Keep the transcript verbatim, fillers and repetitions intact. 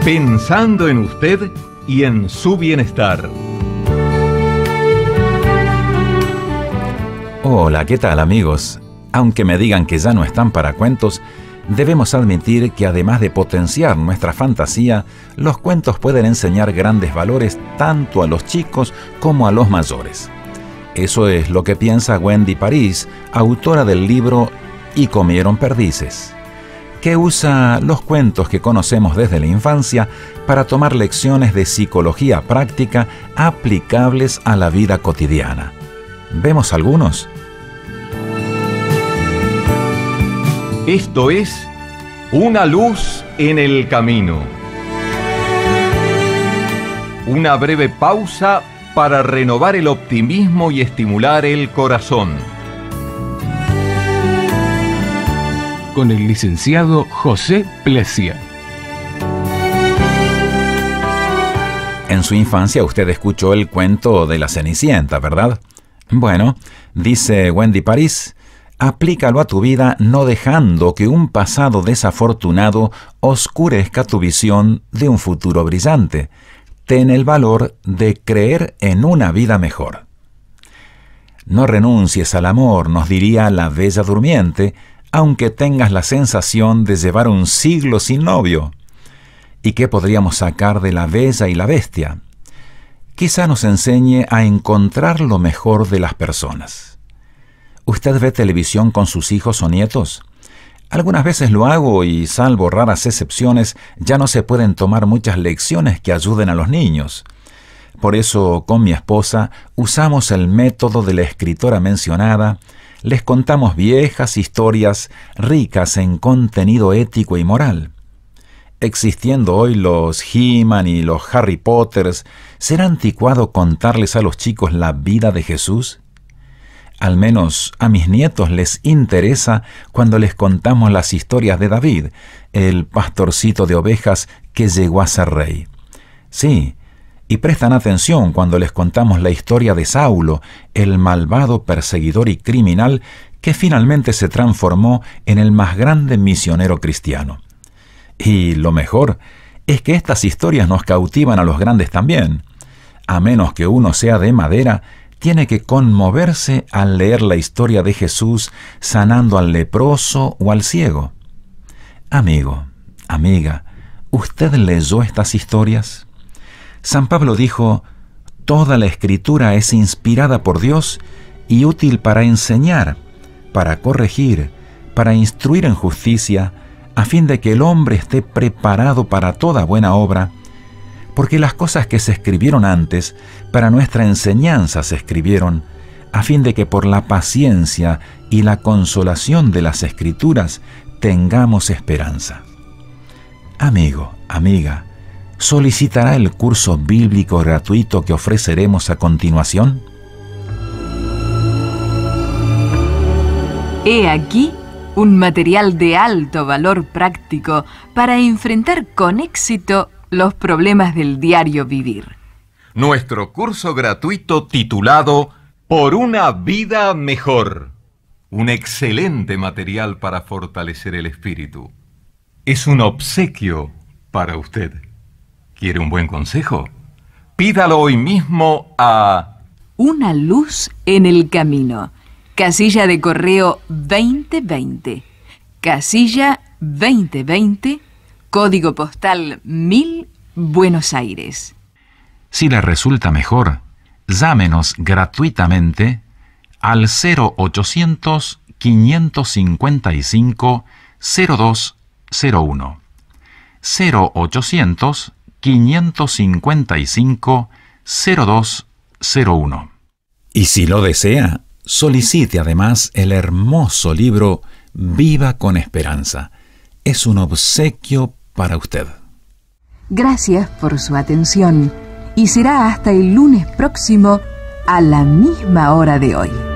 pensando en usted y en su bienestar. Hola, ¿qué tal, amigos? Aunque me digan que ya no están para cuentos, debemos admitir que además de potenciar nuestra fantasía, los cuentos pueden enseñar grandes valores tanto a los chicos como a los mayores. Eso es lo que piensa Wendy Paris, autora del libro Y comieron perdices, que usa los cuentos que conocemos desde la infancia para tomar lecciones de psicología práctica aplicables a la vida cotidiana. ¿Vemos algunos? Esto es Una luz en el camino. Una breve pausa para renovar el optimismo y estimular el corazón. Con el licenciado José Plesia. En su infancia usted escuchó el cuento de la Cenicienta, ¿verdad? Bueno, dice Wendy Paris, aplícalo a tu vida no dejando que un pasado desafortunado oscurezca tu visión de un futuro brillante. Ten el valor de creer en una vida mejor. No renuncies al amor, nos diría la Bella Durmiente, aunque tengas la sensación de llevar un siglo sin novio. ¿Y qué podríamos sacar de La Bella y la Bestia? Quizá nos enseñe a encontrar lo mejor de las personas. ¿Usted ve televisión con sus hijos o nietos? Algunas veces lo hago y, salvo raras excepciones, ya no se pueden tomar muchas lecciones que ayuden a los niños. Por eso, con mi esposa, usamos el método de la escritora mencionada. Les contamos viejas historias ricas en contenido ético y moral. Existiendo hoy los He-Man y los Harry Potters, ¿será anticuado contarles a los chicos la vida de Jesús? Al menos a mis nietos les interesa cuando les contamos las historias de David, el pastorcito de ovejas que llegó a ser rey. Sí, y prestan atención cuando les contamos la historia de Saulo, el malvado perseguidor y criminal que finalmente se transformó en el más grande misionero cristiano. Y lo mejor es que estas historias nos cautivan a los grandes también. A menos que uno sea de madera, tiene que conmoverse al leer la historia de Jesús sanando al leproso o al ciego. Amigo, amiga, ¿usted leyó estas historias? San Pablo dijo, toda la Escritura es inspirada por Dios y útil para enseñar, para corregir, para instruir en justicia, a fin de que el hombre esté preparado para toda buena obra, porque las cosas que se escribieron antes, para nuestra enseñanza se escribieron, a fin de que por la paciencia y la consolación de las Escrituras tengamos esperanza. Amigo, amiga, ¿solicitará el curso bíblico gratuito que ofreceremos a continuación? He aquí un material de alto valor práctico para enfrentar con éxito los problemas del diario vivir. Nuestro curso gratuito titulado Por una vida mejor. Un excelente material para fortalecer el espíritu. Es un obsequio para usted. ¿Quiere un buen consejo? Pídalo hoy mismo a Una luz en el camino. Casilla de correo veinte veinte. Casilla veinte veinte, código postal mil, Buenos Aires. Si le resulta mejor, llámenos gratuitamente al cero ochocientos, quinientos cincuenta y cinco, cero dos cero uno. cero ochocientos, quinientos cincuenta y cinco, cero dos cero uno. Y si lo desea, solicite además el hermoso libro Viva con Esperanza. Es un obsequio para usted. Gracias por su atención y será hasta el lunes próximo a la misma hora de hoy.